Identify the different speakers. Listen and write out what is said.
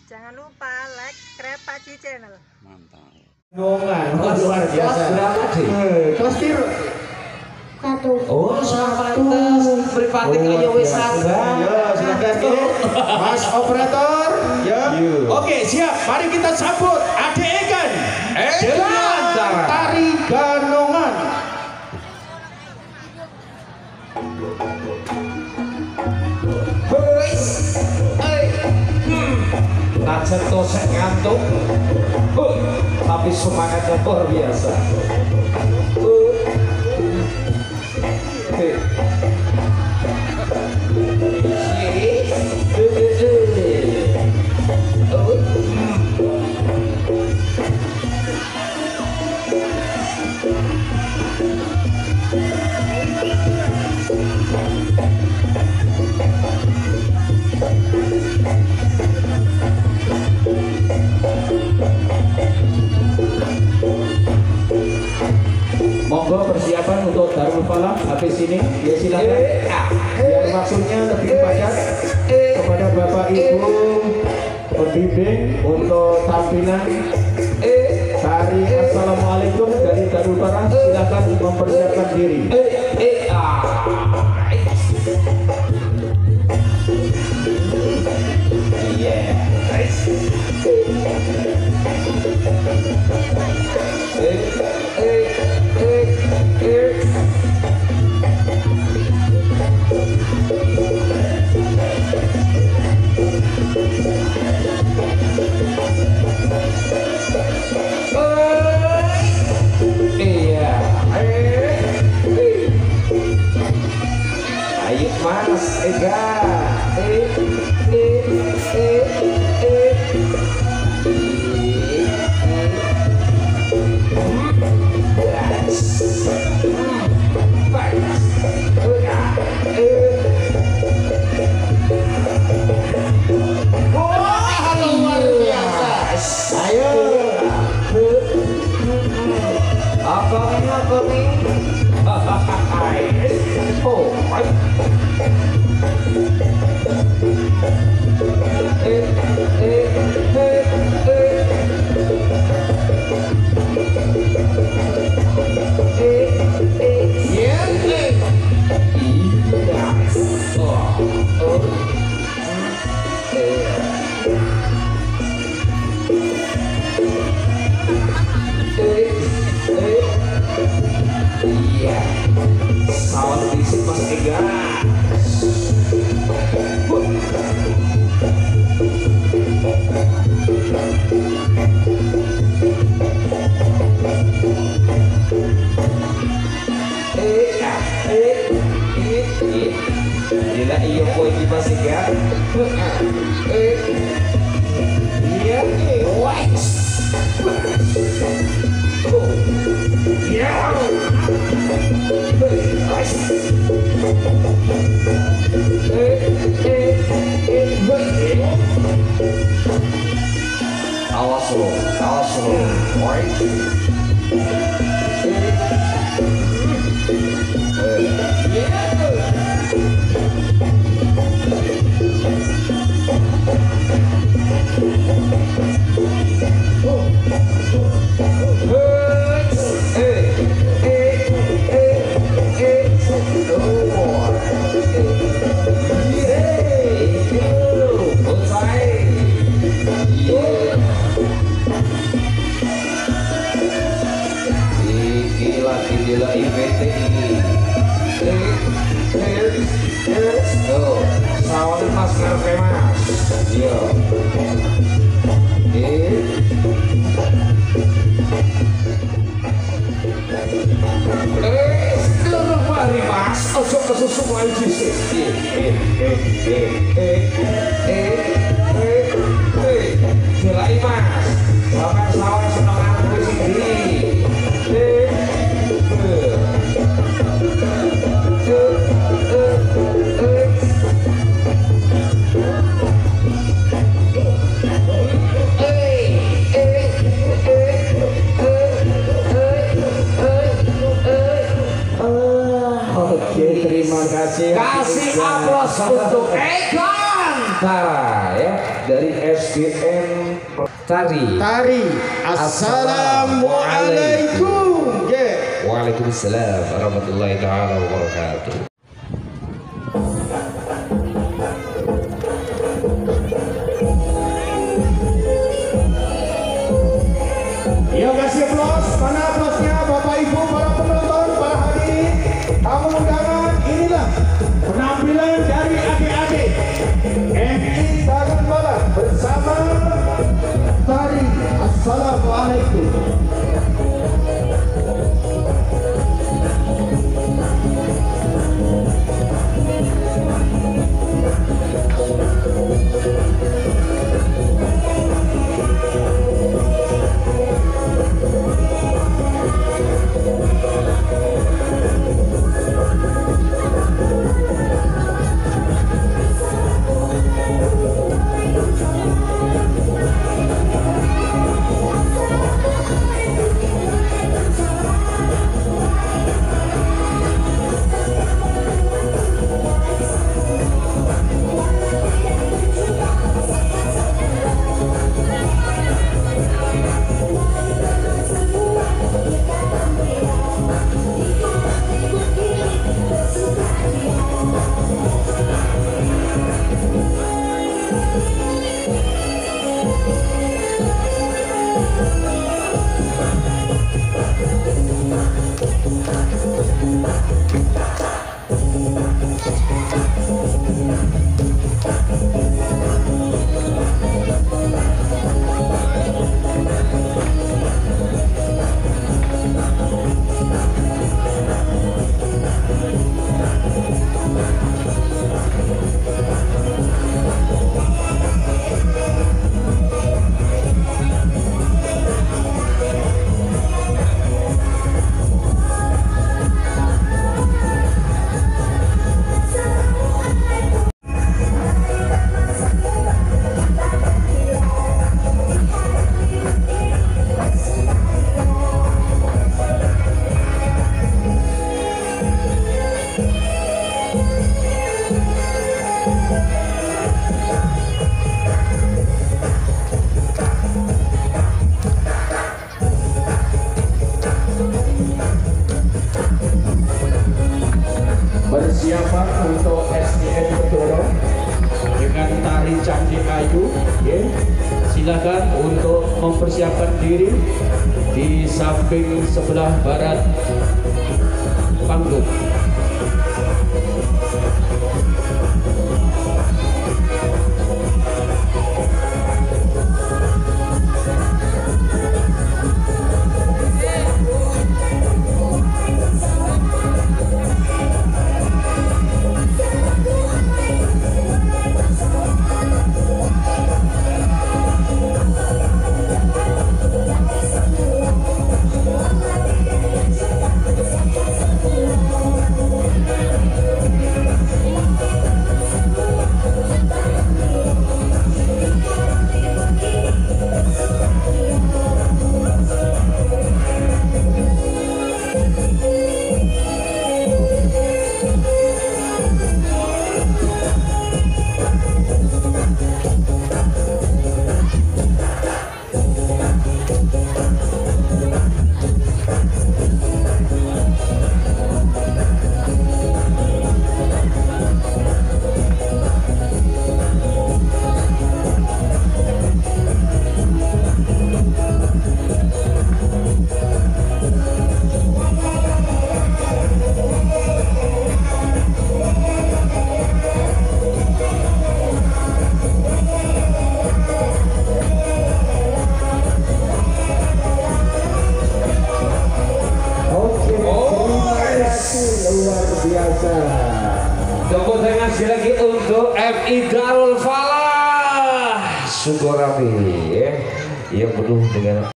Speaker 1: Jangan lupa like Krepaci Channel.
Speaker 2: Mantap.
Speaker 3: Kelas luar biasa.
Speaker 4: Berapa sih?
Speaker 3: Kelas piro?
Speaker 1: Satu.
Speaker 4: Oh, sama pantes. Privatik ayo wis sabar.
Speaker 3: Ya, silakan ya. Mas operator. Ya. Oke, siap. Mari kita sambut Ade Egan. Dengan tari ganongan.
Speaker 4: Najan tosek ngantuk, tapi semangatnya luar biasa. Monggo persiapan untuk Darul Falah habis ini ya silakan. Biar maksudnya lebih padat kepada Bapak Ibu pembimbing untuk tampilan tari Assalamualaikum dari Darul Falah, silakan mempersiapkan diri. Ayo Mas Ega. Sawat disik Mas Ega. Gila iya poin di Mas Ega. Iya, wes. Yeah. Awas lo, gila IPT ini. Tuh, sawangan Mas Ngerpe Mas. Yo. Seluruh mari Mas, ojo kesusu wae dhisik. Gila Mas. Sampeyan sawangan seneng aku sendiri. Terima kasih. Kasih aplaus untuk Egan. Tara ya. dari SDN Tari.
Speaker 3: Assalamualaikum.
Speaker 4: Waalaikumsalam warahmatullahi taala wabarakatuh.
Speaker 3: Ya, kasih aplaus. Mana aplausnya Bapak Ibu, para penonton, para hadirin, tamu undangan. Inilah penampilan dari adik-adik MI Darul Falah bersama Tari. Assalamualaikum.
Speaker 4: Persiapan untuk SDN Bedoro dengan tari Candi Ayu, ya. Silakan untuk mempersiapkan diri di samping sebelah barat panggung. Tepuk tangan sekali lagi untuk MI Darul Falah Sugorami, ya, yang penuh dengan